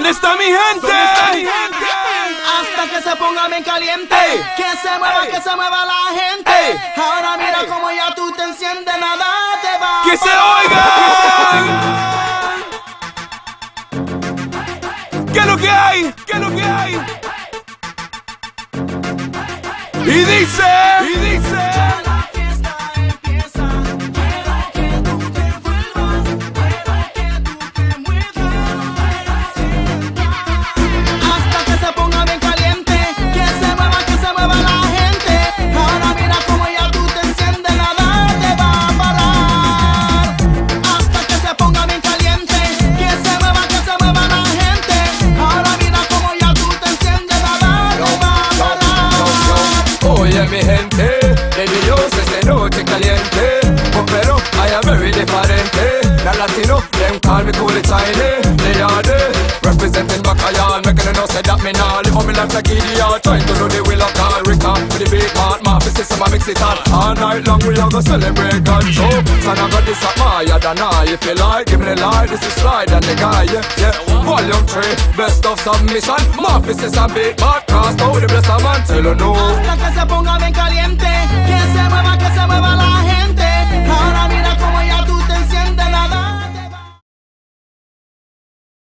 ¿Dónde está mi gente? Hasta que se ponga bien caliente. Que se mueva la gente. Ahora mira como ya tú te enciendes, nada te va a ¡Que se oiga! ¿Qué es lo que hay? ¿Qué es lo que hay? Y dice, La fiesta empieza. Quiero que tú te vuelvas. Quiero que tú te muevas. Hasta que se ponga bien caliente. Que se mueva la gente. Ahora mira como ya tú te enciendes, nada te va a parar. Hasta que se ponga bien caliente. Que se mueva la gente. Ahora mira como ya tú te enciendes, nada te va a parar. Oye mi gente, baby yo sé esta noche caliente. Oh, pero I am very differente. La Latino, them call me cool tiny. They are there, representing Bacayal. Making them know say that me nah live on me life like idiot. Trying to do the will of God, Rica with the big man. My system I mix it all. All night long we are gonna celebrate God show. So now got this at my Adonai. If you like, give me the light. This is Slide and the guy, yeah. Volume 3, best of submission. My system a big bad cast out the blessed man. Tell you no.